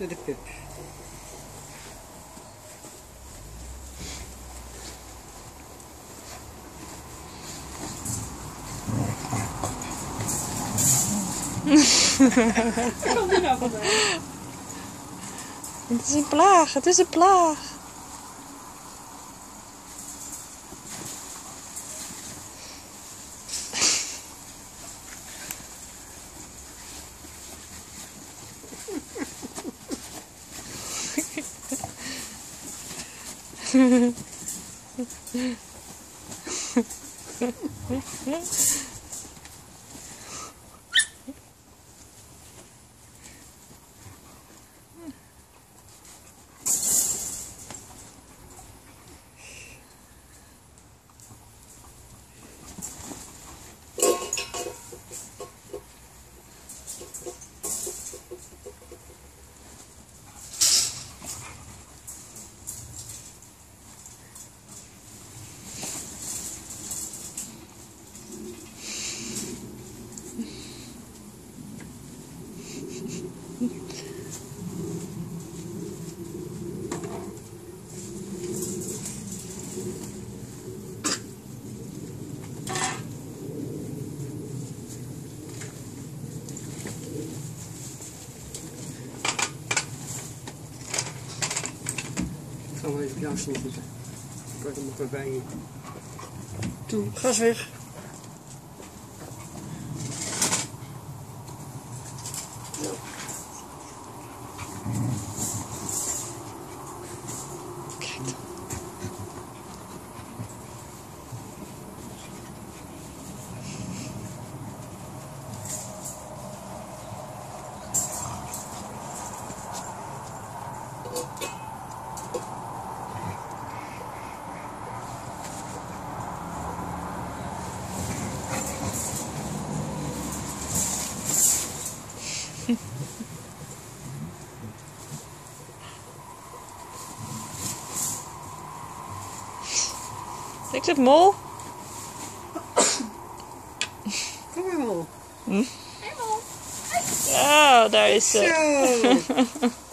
Naar de pup. Kom die nou vandaan? Het is een plaag, het is een plaag. Ik ga maar even op jouw stoel zitten. Ik kan er nog bij je. Toe, gas weg. Kijk dan. Ik zeg mol. Kom maar, Mol. Oh, daar is ze. Zo.